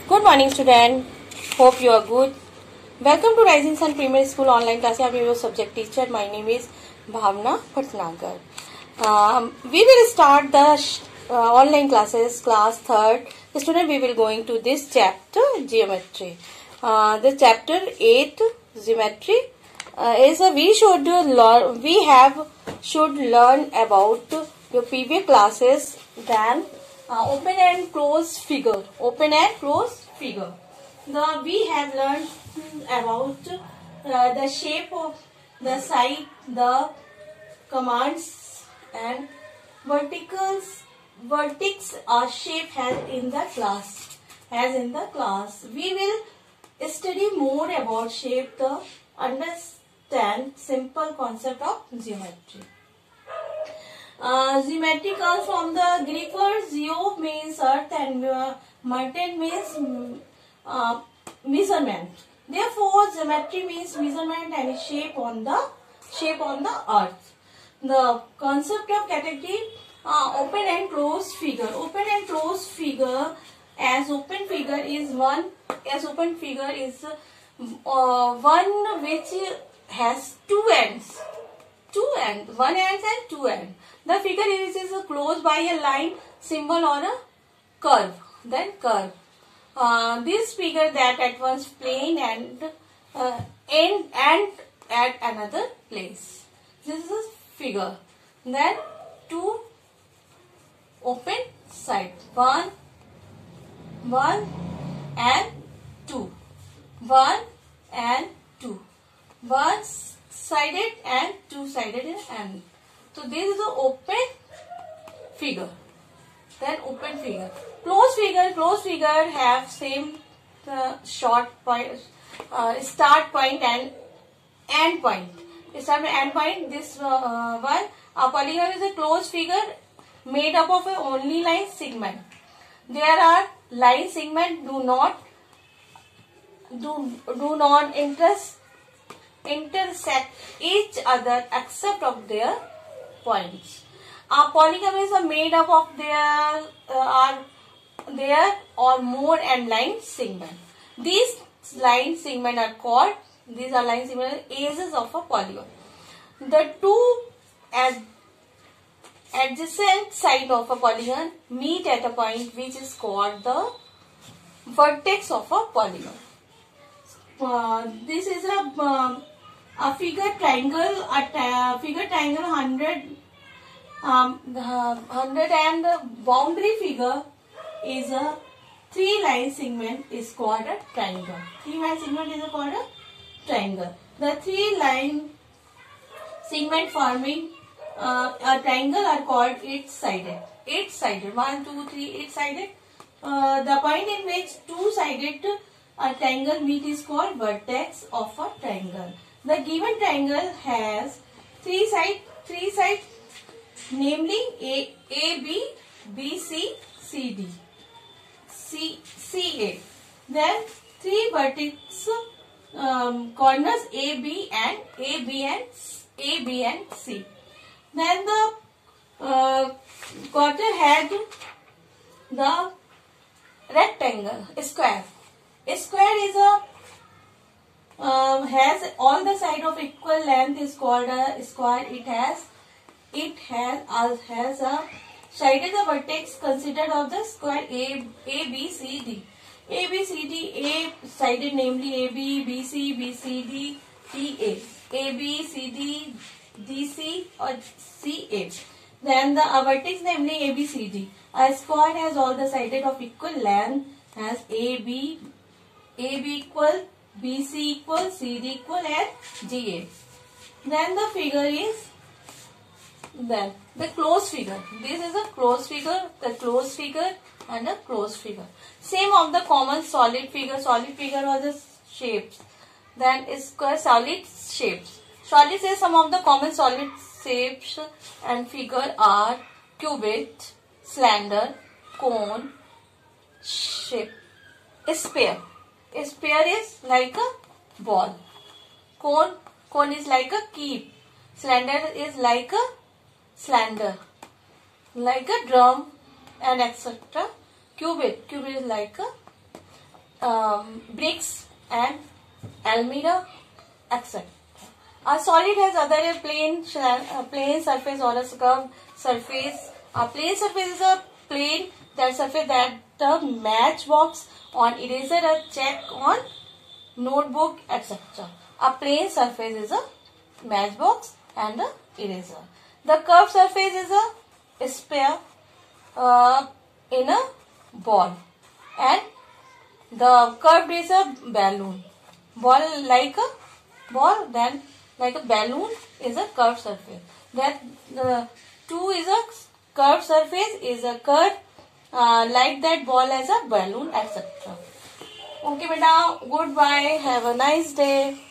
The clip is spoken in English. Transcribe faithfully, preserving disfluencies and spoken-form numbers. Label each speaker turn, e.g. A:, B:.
A: Good morning, student. Hope you are good. Welcome to Rising Sun Primary School online class. I am your subject teacher. My name is Bhavna Bhatnagar. Um, we will start the uh, online classes, class third. Student, we will going to this chapter, geometry. Uh, the chapter eight, geometry, uh, is a, we should learn. We have should learn about your previous classes. Then uh, open and close figure. Open and close figure. The we have learned about uh, the shape of the side, the commands and verticals. Vertex or shape has in the class. Has in the class. We will study more about shape to understand simple concept of geometry. Uh, geometry comes from the Greek word geo means earth and uh, mountain means uh, measurement. Therefore, geometry means measurement and shape on the shape on the earth. The concept of category uh, open and close figure. Open and close figure, as open figure is one. As open figure is uh, one which has two ends. Two ends, one end and two ends. The figure is, is closed by a line, symbol or a curve. Then curve. Uh, this figure that at once plane and uh, end and at another place. This is a figure. Then two open side. One, one and two. One and two. One sided and two sided and. So this is the open figure. Then open figure. Close figure. Close figure have same uh, short point, uh, start point and end point. Start and end point. This uh, one. A polygon is a closed figure made up of a only line segment. There are line segment do not do do not interest intersect each other except of their points. A polygon is made up of their uh, are there or more and line segment. These line segment are called these are line segment edges of a polygon. The two ad, adjacent side of a polygon meet at a point which is called the vertex of a polygon. Uh, this is a uh, a figure triangle. A figure triangle hundred. Um, the hundred and the boundary figure is a three line segment is called a triangle. Three line segment is called a triangle. The three line segment forming uh, a triangle are called eight sided. Eight sided. One, two, three, eight sided. Uh, the point in which two sided a triangle meet is called vertex of a triangle. The given triangle has three sides. Three sides. Namely A, A, B, B, C, C, D, C, C, A. Then three vertex um, corners A, B and A, B and A, B and C. Then the uh, quarter had the rectangle, square. A square is a uh, has all the side of equal length is called a square. It has It has uh, has a sided the vertex considered of the square A A B C D. A B C D A sided namely A B B C B C D D A. A B C D D C or C A. Then the uh, vertex namely A B C D. A square has all the sided of equal length has A B A B equal B C equal C D equal and D A. Then the figure is Then the closed figure. This is a closed figure, the closed figure and a closed figure. Same of the common solid figure. Solid figure are the shapes. Then square solid shapes. Solid is some of the common solid shapes and figure are cubit, cylinder, cone, shape, sphere. A sphere is like a ball. Cone, cone is like a keep. Cylinder is like a cylinder, like a drum and et cetera. Cubit, cubit is like a um, bricks and almirah, et cetera. A solid has other plane, uh, plane surface or a curved surface. A plane surface is a plane that surface that the matchbox on eraser, a check on notebook, et cetera. A plane surface is a matchbox and a eraser. The curved surface is a sphere uh, in a ball, and the curved is a balloon. Ball like a ball, then like a balloon is a curved surface. That the two is a curved surface is a curve uh, like that ball as a balloon, et cetera. Okay, beta. Goodbye. Have a nice day.